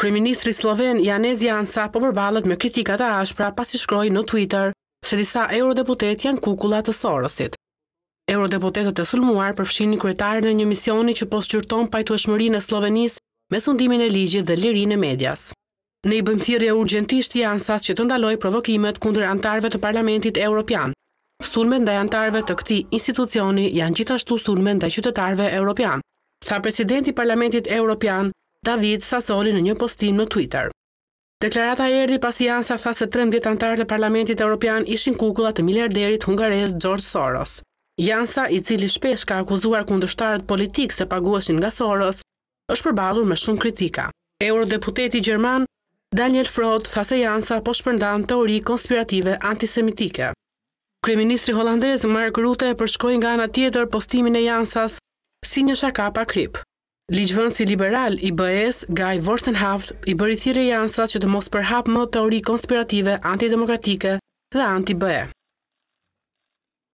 Kryeministri sloven Janez Janša po përballet me kritika të ashpra pasi shkroi në Twitter se disa eurodeputet janë kukulla të Sorosit. Eurodeputetët e sulmuar përfshinin kryetarin e një misioni që po shqyrton pajtueshmërinë e Slovenisë me sundimin e ligjit dhe lirinë e medias. Ne i bëjmë thirrje urgjentisht Janšas që të ndalojë provokimet kundër anëtarëve të Parlamentit Evropian. Sulmet ndaj anëtarëve të këtij institucioni janë gjithashtu sulme ndaj qytetarëve evropian, tha presidenti i Parlamentit Evropian David Sassoli në një postim në Twitter. Deklarata erdhi pasi Janša tha se 13 anëtarë të Parlamentit Evropian ishin kukulla të miliarderit hungarez George Soros. Janša, i cili shpesh ka akuzuar kundërshtarët politik se paguheshin nga Soros, është përballur me shumë kritika. Eurodeputeti gjerman Daniel Frot tha se Janša po shpërndan teori konspirative antisemitike. Kryeministri holandez Mark Rutte përshkroi nga ana tjetër postimin e Janšas si një shaka pa krip. Ligjvënësi liberal i BE-s Guy Verhofstadt i bëri thirrje Janšas që të mos përhap më teori konspirative antidemokratike dhe anti-BE.